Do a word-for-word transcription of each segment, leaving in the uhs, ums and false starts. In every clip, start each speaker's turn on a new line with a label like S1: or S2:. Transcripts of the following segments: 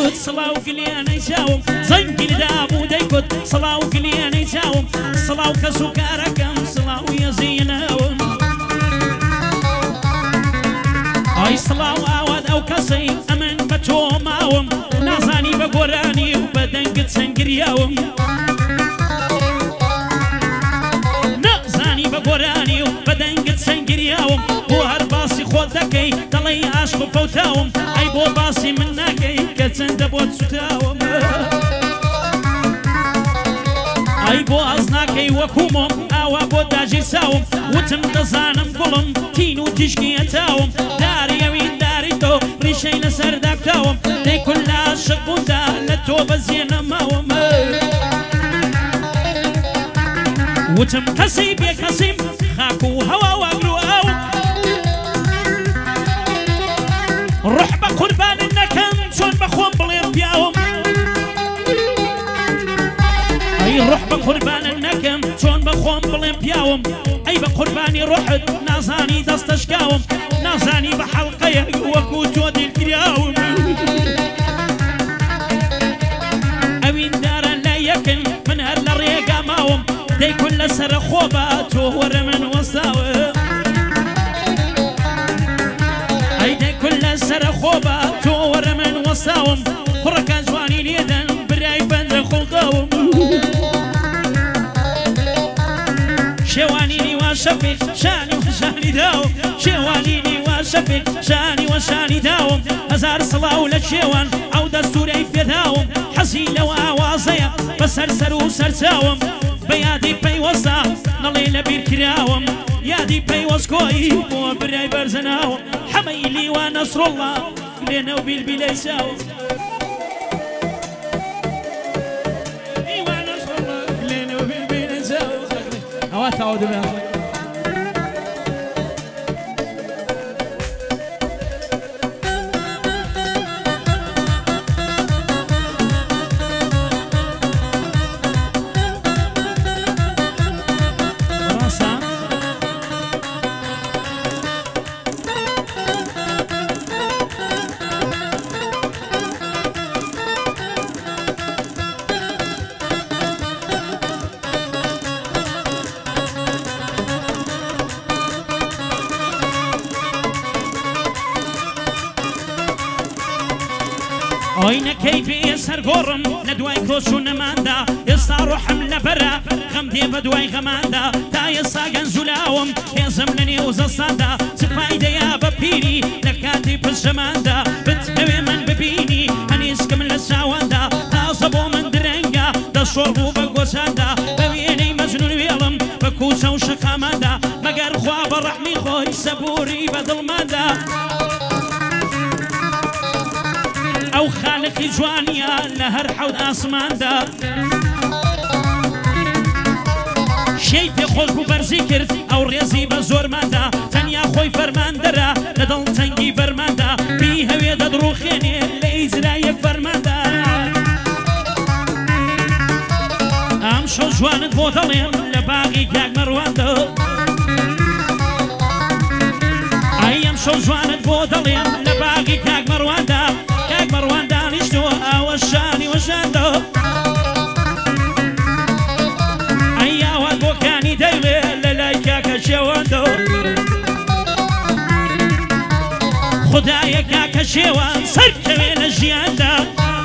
S1: ديكوت صلاو قلياني ساوم زنقل دابو ديكوت صلاو قلياني ساوم صلاو كسكاركم صلاو يزيناوم اي صلاو عواد او كسي امن بتو ماوم نازاني بقراني وبدنقت سنقرياوم نازاني بقراني وبدنقت سنقرياوم بو هرباسي خودكي دلي عاشق فوتاوم اي بو باسي مناكي كتند بوت ستاوم اي بو ازناكي وكومم اوا بو داجي ساوم وتم دزانم قلم تينو تشكي اتاوم داري وين داري تو ريشي لسر داكتاوم دي كل عاشق بودا لتو بزينا ماوم وتم كسيب يا كسيب خاكو هوا واقلو او روح بقربان النكم شون بخون بلين بياوم اي روح بقربان النكم شون بخون بلين بياوم اي بقرباني روحت نازاني دستشكاوم نازاني بحلقية وكو جودي الكرياوم اوين دارا لا يكن من هلا ريقا ماوم دي كل سر خوبات ور من وصاوم اي دي كل سر خوبات ور من وصاوم خركا جواني ليدن براي بند خلقاوم شوانيني وشفي شاني وشاني داوم شوانيني وشفي شاني وشاني داوم هزار صلاة للشيوان او دستوري في داوم حسيلة وآوازية بسرسر وسرساوم بيادي بي وصا نليل بيركراوم يادي بي وسكوي مو براي برزناوم حميلي ونصر الله لنا وبالبلا يساوم تعود بها وينك كيفي سرقورم لدواي كوشو نماندا يستا روحم لبرا غمدي بدواي غماندا تا يسا غنزولاوم يزم لني وزصاندا سفايدة يا ببيني لكاتي بالشماندا بتهوي من ببيني هنيسك من لساواندا تا صبو من درنجا دا شوربو بقوساندا ببيني مجنون ويلم بكوسا وشقاماندا مقر خواب الرحمي خوي سبوري بدل ماندا او خالقي جوانيا لهر حوض اسمان دا شي في خوش بو برزي كرد او ريزي بزور ماندا تنيا خوي فرمان درا لدل تنجي برماندا بي هوي ددرو خيني لإزرايك فرماندا ام شو جوانت بوطلين لباقي كاك مرواندا اي ام شو جوانت بوطلين لباقي كاك مرواندا مروان دانشتو او الشاني وشاندو ايا وادو كاني دايلي للايكا كشيواندو خدايا كاكا شيوان سركوي لجياندا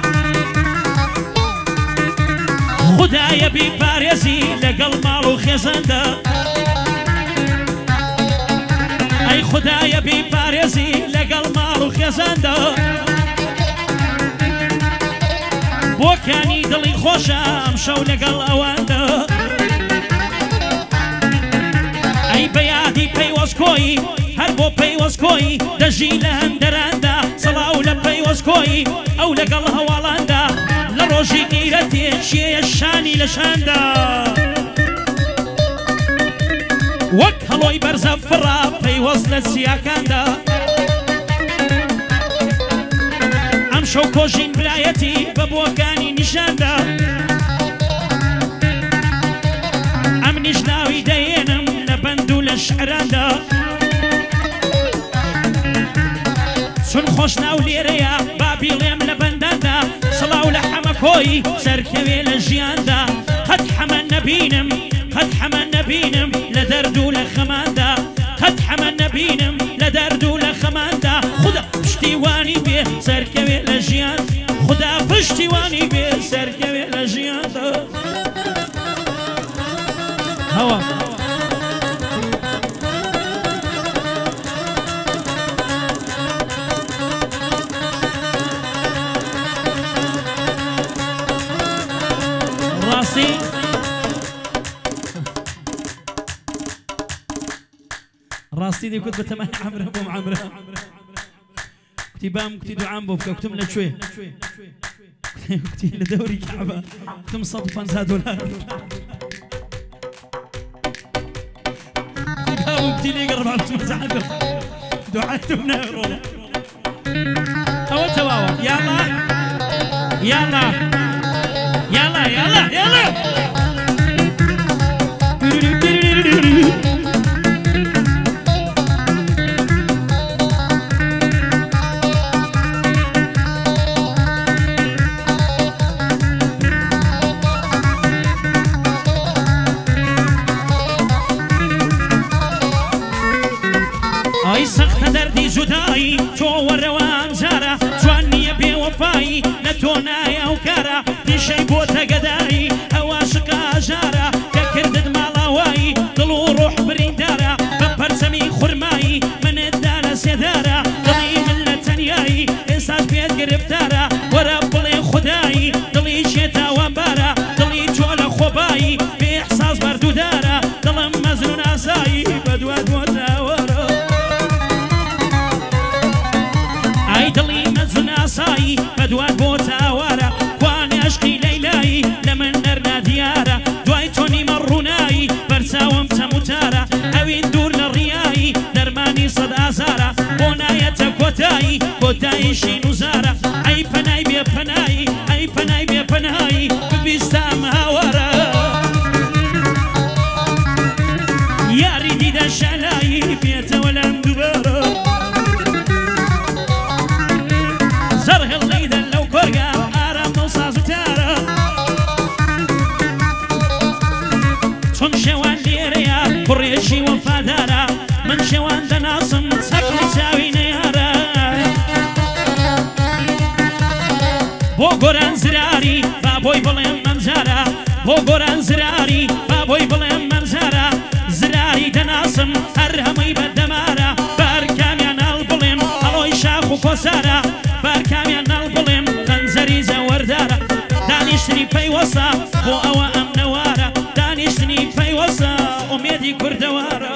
S1: خدايا بباريزي لقل مالو خيزاندا اي خدايا بباريزي لقل مالو خيزاندا بۆ کانی دڵی خۆشە ئەم شەو لەگەڵ ئەواندا ئەی بەیادی پەیوەستکۆیی هەر بۆ پەیوەستکۆیی دەژی لە هەندەراندا سەڵاو لە پەیوەستکۆیی ئەو لەگەڵ هەواڵاندا لە ڕۆژی قیرەتێ شێیە شانی لە شاندا وەک هەڵۆی بەرزە فڕا پەیوەست لە سیاکاندا شو كوجين برايتي ببوكاني نشاندا ام نجلاوي دينم لبندو لشعراندا سن خوشنا وليريا بابي ليم لبنداندا خۆی سەرکەوێ لە ژیاندا قەت حەمە نەبینم قەت حەمە نەبینم لە دەرد و لە خەماندا قەت حەمە نەبینم لە دەرد و لە خەماندا خدا پشتیوانی بێ سەرکەوێ لە ژیان خدا پشتیوانی بێ سەرکەوێ لە ژیاندا هەوا ڕاستی ڕاستی دەیکوت بە تەمای عەمرە بۆم عەمرە کوتی بام کوتی دوعام بۆ بکە کوتم لەکوێ کوتی لە دەوری کەعبە کوتم سەد و پەنجا دۆلار کوتی لێگە ڕەبابەت مەزعەدە دوعاتم نایڕۆڵە ئەوە تەواوە یاڵا یاڵا یاڵا یاڵا یاڵا ئای سەختە دەردی جودایی تۆ وەرەوان جارە جوان نییە بێوەفایی لە تۆ نایە ئەو کارە پیشەی بۆتە گەدایی ئەوە شقا ژارە کە کردت ماڵاوایی دڵ و ڕۆح بریندارە بە پەرچەمی خورمایی منتدا لە سێدارە دڵی من لە تەنیایی ئێستاش پێت گرفتارە وەرە بڵێ خودایی دڵی شێتاوانبارە دڵی تۆ لە خۆبایی بێ ئیحساس بەردوودارە دڵم مەزنون ئاسایی بەدوات بۆتاوەرە ئای دڵی مەزن ئاسایی بەدوات بۆ تاوارە کوانێ عشقی لەیلایی لە من نەرنا دیارە دوای تۆ نیمە ڕوونایی بەرچاوم چەموتارە ئەوین دوور لە ڕیایی دەرمانی سەد ئازارە بۆ نایەتە کۆتایی کۆتاییشی نوزارە ئەی پەنای بێ پەنایی ئەی پەنای بێ پەنایی ببیستام هاوارە یاری دیدە شەلایی بێتەوە لەم دووبارە زەرهڵ لەیدەن لەو کۆرگا ئارام دڵ سازوتارە چۆن شێوان لێرەیە کوڕێژی وەفادارە من شێوان دەناسم چەکڵی چاوی نەیارە بۆ گۆران زراری با بۆی بڵێم مەمجارە بۆ گۆران زراری با بۆی بڵێم مەمجارە زراری دەناسم هەر هەمووی بەدەمارە بەرکامیان هەڵ بڵێم هەڵۆی شاخ و کۆسارە بەرکامیان هەڵ بڵێم خەنجەری زەوەردارە دانیشتنی پەیوەسە بۆ ئەوە ئەم نەوارە دانیشتنی پەیوەسە ئومێدی کوردەوارە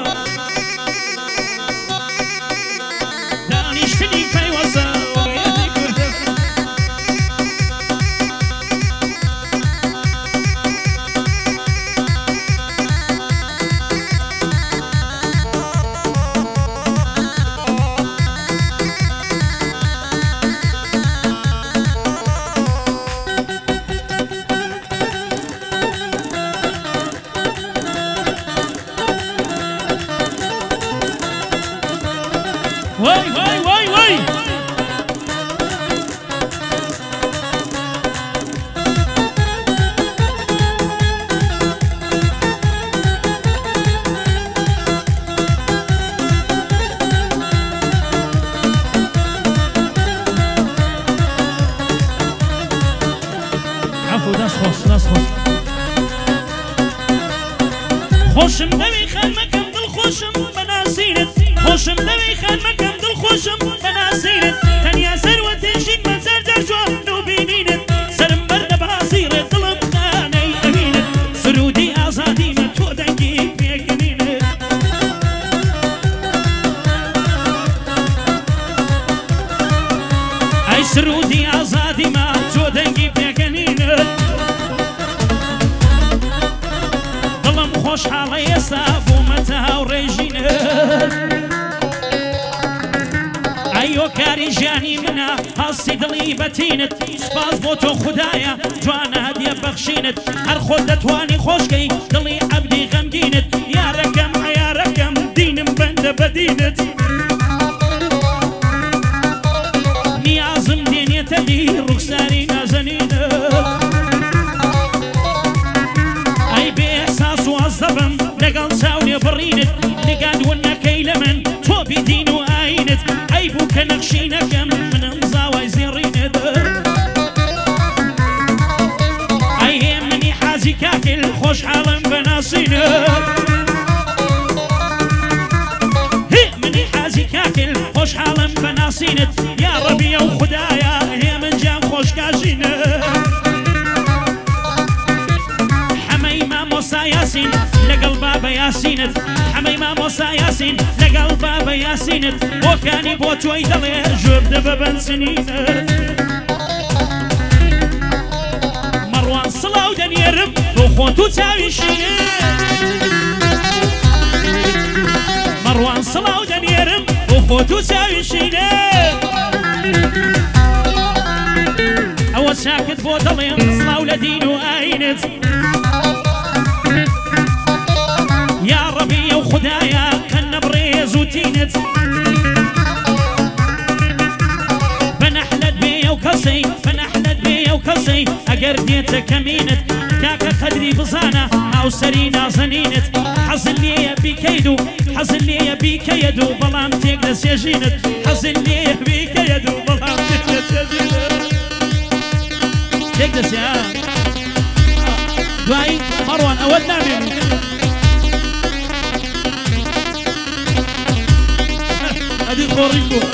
S1: دانیشتنی پەیوەسە ئومێدی کوردەوارە وای وای وای وای عفو دەست خۆش دەست خۆش خۆشم دەوی خەرمەکەم دڵ خۆشم بەناسینت خۆشم دەوی خەرمەکەم دڵ خۆشم بەناسینت تەنیا سەروەتێژین مەزار جار جوان و بینینت سرم بەردە باسیڕێت دڵم خانەی ئەمینت سرودی ئازادیمە تۆ دەنگی پێکەنینت ئەی سرودی ئازادیمە تۆ دەنگی پێکەنینت دڵم خۆشحاڵە ئێستا بوومەتە هاوڕێژینت ئەیۆ کاری ژیانی منە هەستی دڵی بەتینت سپاس بۆ تۆ خودایە جوانە هەدیە بەخشینت هەر خۆت دەتوانی خۆشکەی دڵی عەبدی غەمگینت یارەکەم عەیارەکەم دینم بەندە بەدینت نیازم دێنێتە دی ڕوخساری نازەنینت لقل ساوني برينت لقاد ونكي لمن تو بدين وآينت عيبوك نقشينك من مزاوي زيرينت أي مني حازي كاكل خوش عالم بناصينت هي مني حازي كاكل خوش عالم بناصينت يا ربي يا خدايا هي من جان خوش كاجينت حميمة موسى ياسين لقل بابا ياسينت حميمة موسى ياسين لقل بابا ياسينت وكاني بوت ويدلي جرد ببن سنينت مروان صلاو دنيرم وخوتو تاويشينت مروان صلاو دنيرم وخوتو تاويشينت أول ساكت بوتلي صلاو لدينو آينت يا ربي يا خدايا كنا بريز وتينت بنحلد بيا وكسي بنحلد بيا وكسي أقرديت كمينت كاكا خدري بزانا أو سرينا زنينت حزن لي بكيدو حزن لي بكيدو بلام تقدس يجينت حزن لي بكيدو بلام تقدس يجينت تقدس يا دواي مروان أودنا منه هذه خوريكو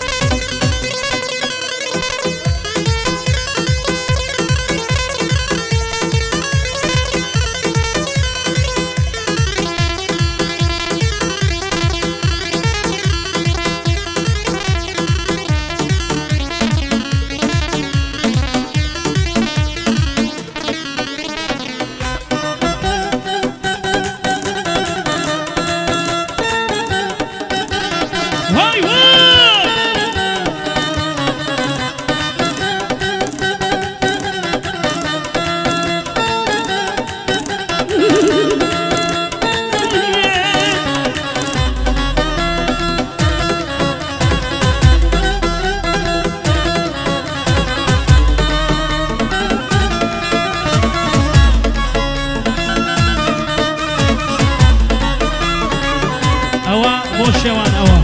S1: شوان أوا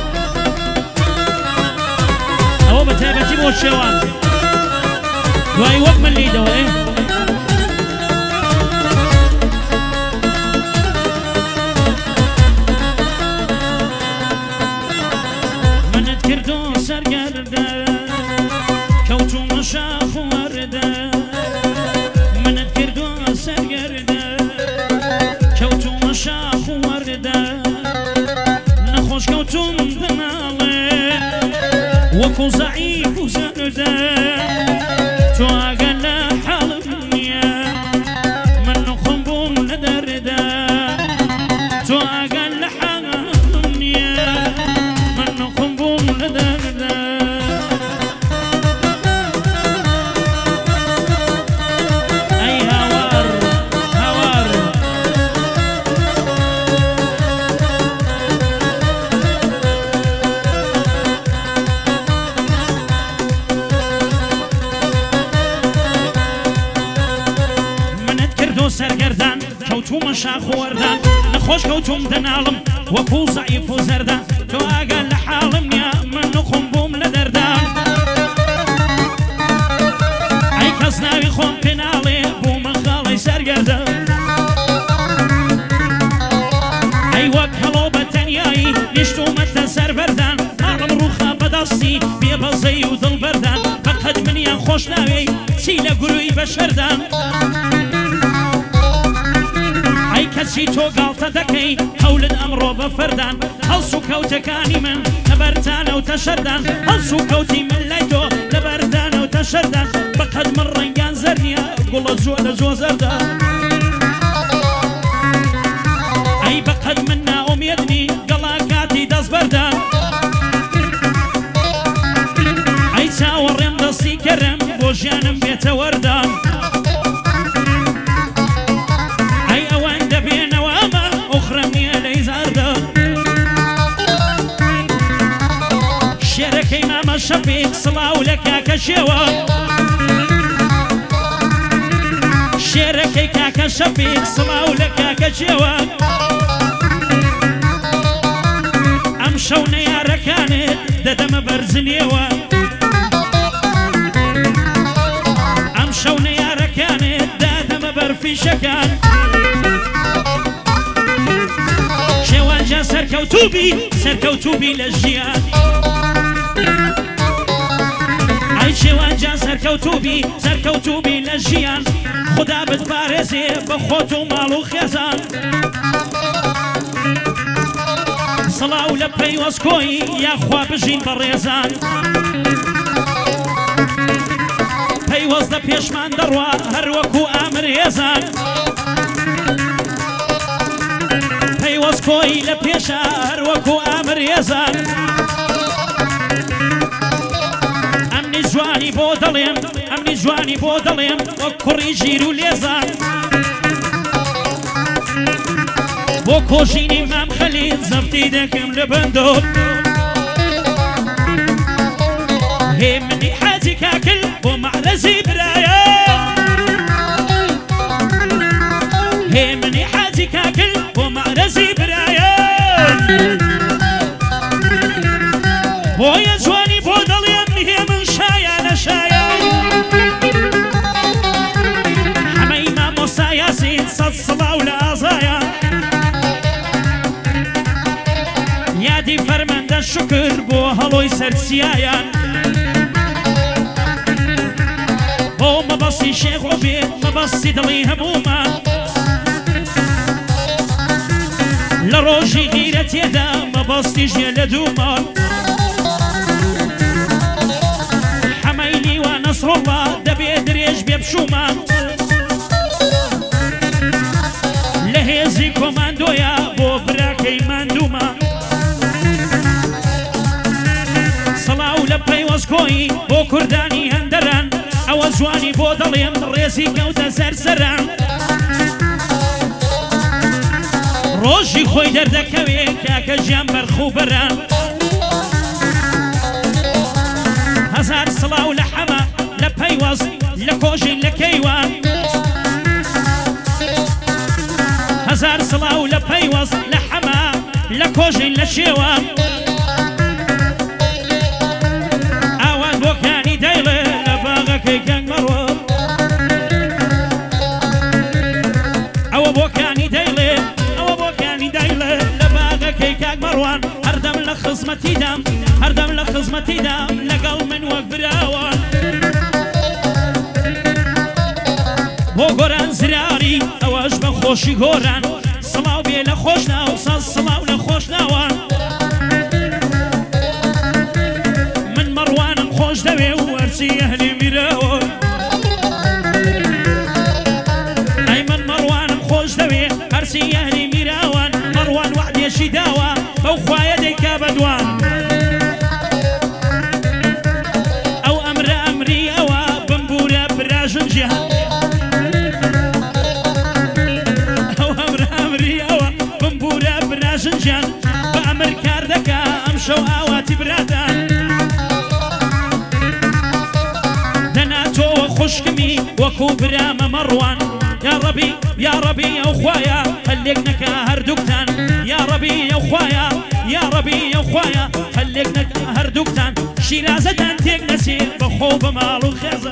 S1: أوا بتابتي بو شوان دواي وقت من لي دواي من تكردو سرقردا كوتو مشاخ وردا من تكردو سرقردا كوتو مشاخ وردا كوتم بنالي وكو ضعيف وزردا تو اقل حالمنيا من خنبوم لدردا تو اقل حالمنيا من خنبوم لدردا اي هوار هوار سرگردان كوتو مشاخ وردان نخوش كوتوم دنالم وكو ضعيف وزردان تو اقل حالم يا من خنبوم لدردان اي كسناوي خون بنالي بو من خالي سرگردان اي وكلو بتنياي نشتو متى سربردان مالم روخا بدستي بيبزي ودل بردان فقد من يان خوش ناوي سيلا قروي بشردان كسي تو قالت دكي هولد أمرو بفردان هلسو كوتكاني من لبردان وتشردان هلسو كوتي من ليتو لبردان وتشردان بقد من رنقان زرنيا قول زو لزو زردان أي بقد منا أم يدني قلاكاتي داز بردان أي تاورم دستي كرم بوجانم بيت وردان شفيق صلاو لك كشوا شێرەکەی کاکە شەفیق سڵاو لە کاکە جێوان ئەم شەو نەیارەکانت دەدەمە بەرزنیەوە ئەم شەو نەیارەکانت دادەمە بەرفیشەکان شێوانجا سەرکەوتوبی سەرکەوتوبی لە ژیان ئای شێوانجا سەرکەوتوبی سەرکەوتوبی لە ژیان خدا بتپارێزێ بە خۆت و ماڵ و خێزان سڵاو لە پەیوەستکۆی یاخوا بژین بە ڕێزان پەیوەست لە پێشمان دەڕوا هەروەکو ئامر هێزان پەیوەستکۆی لە پێشە هەروەکو ئامر هێزان ئەمنی جوانی بۆ دەڵێم ئەمنی جوانی بۆ دەڵێم وەک کوڕی ژیر و لێزان بۆ کۆژینی مام خەلیل زەفتی دەکەم لە بەندۆ هێ منی حاجی کاکل بۆ مەعرەزی برایە هێ منی حاجی کاکل بۆ مەعرەزی برایە بۆیە جوانی بۆ دەڵێم هێ من شایانە شایە هەمەی مامۆستا یاسین سەد سڵاو لە ئازایە یادی فەرمەندە شکر بۆ هەڵۆی سەرچیایان بۆ مەبەستی شێخ عوبێد مەبەستی دڵی هەموومان لە ڕۆژی غیرەتێدا مەبەستی ژێ لە دوومان حەمەی نیوە نەسڕۆڵا دەبێ درێژ بێ بشومان لە هێزی کۆماندۆیە بۆ براکەی ماندوومان سڵاو لە پەیوەستکۆی بۆ کوردانی هەندەران ئەوە جوانی بۆ دەڵێم ڕێزی کەوتە سەرسەران ڕۆژی خۆی دەردەکەوێ کاکە ژیان بەرخوو بەران هەزار سڵاو لە حەمە لە پەیوەست لە کۆژین لە کەیوان هەزار سڵاو لە پەیوەست لە حەمە لە کۆژین لە شێوان ئاوان بۆکانی دەیڵێ لە باغەکەی کەنگ مەڕۆ ئەوە بۆکانی دەیڵێ ئەوە بۆکانی دەیڵێ لە باغەکەی کاک مەڕوان هەردەم لە خزمەتیدام هەردەم لە خزمەتیدام لەگەڵ من وەک براوان بۆ گۆران زراری ئەوەش بە خۆشی گۆران سڵاو بێ لە خۆش ناو سەد سڵاو لە خۆش ناوان من مەڕوانم خۆش دەوێ و وەرچی ئەهلی میرەوە ئەی من مەڕوانم خۆش دەوێ هەرچی ئەهلی میراوان مەڕوان وعدێشی داوە بەو خوایە دەیکا بەدوان ئەو ئەمرە ئەمری ئەوە بمبورە براژن جیهان ژنجان بە ئەمر کار دەکا ئەم شەو ئاواتی برادان دەناتۆوە خوشکمی وەکو برامە مەڕوان یا ڕەبی یا ڕەبی ئەو خوایە هەلێک نەکا هەردووکتان یا ڕەبی ئەو خوایە یا ڕەبی ئەو خوایە هەلێک نەکا هەردووکتان شیرازەتان تێک نەچێت بەخۆ بە ماڵ و خێزە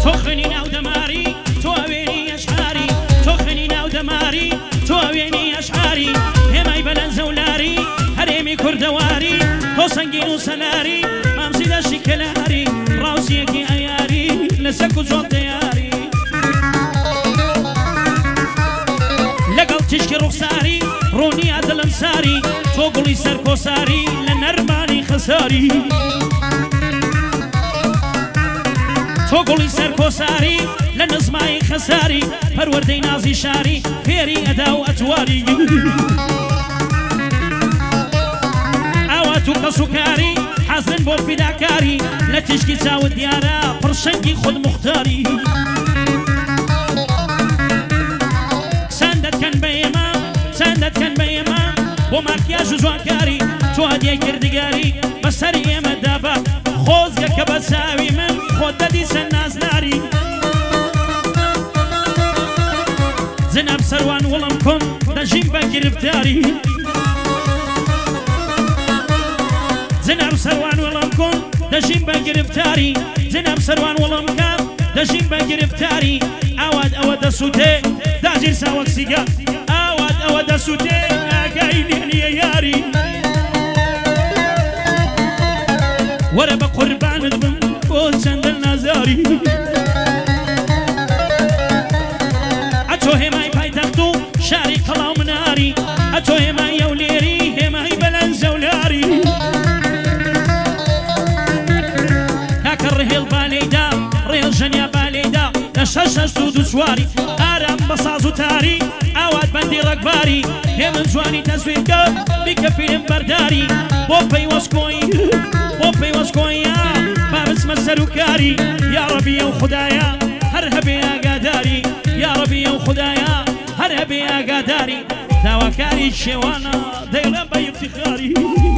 S1: تۆخنی ناو دەماری تۆ وێنی ئەشعاری تۆخنی ناو دەماری تۆ وێنی ئەشعاری هێمای بەلەن زەولاری هەرێمی کوردەواری تۆ سەنگین و سەلاری مامزی دەشتی کەلاری ڕاوسیەکی ئەیاری لە سەک و جۆڵ دەیاری لەگەڵ تیشکی ڕوخساری ڕوونی ئەدڵم ساری تۆ گوڵی سەرکۆساری لە نەرمانی خەساری تۆ گوڵی سەرکۆساری لە نزمایی خەساری پەروەردەی نازی شاری فێری ئەدا و ئەتواری ئاوات و کەس و کاری حەزن بۆ فیداکاری لە تیشکی چاوت دیارە پڕشەنگی خود مختاری سەندەتکەن بە ئێمە سەندەتکەن بە ئێمە بۆ ماکیاژ و جوانکاری تۆ هەدیای کردگاری بەسەر ئێمە دابە خۆزگە کە بە چاوی من خۆت دەدی سەر نازناری جناب سەروان وڵم کۆم دەژیم بە گرفتاری جناب سەروان وڵم کۆم دەژیم بە گرفتاری جناب سەروان وڵم کام دەژیم بە گرفتاری ئاوات ئەوە دەسووتێ داگیر ساوەک سیگا ئاوات ئەوە دەسووتێ ئاگای لێنیە یاری وەرە بە قوربانت بم بۆ چەندە نازاری ئەتۆ هێمای پایتەخت و شاری قەڵاو مناری ئەتۆ هێمای ئەولێری هێمای بەلەن زەولاری کاکە ڕێهێڵ بالێیدا ڕێڵ ژەنیا بالێیدا لە شەش هەشت و دووچواری ئارام بە ساز و تاری ئاوات بەندی ڕەگباری هێمن جوانی تەزویرکە بیکە فیلم بەرداری بۆ پەیوەستکۆی بۆ پەیوەستکۆیە با بچمە سەرکاری یا ڕەبی ئەو خودایە هەر هەبێ ئاگاداری یا ڕەبی ئەو خودایە هەر هەبێ ئاگاداری داواکاری شێوانە دەیڵە بە ئیفتیخاری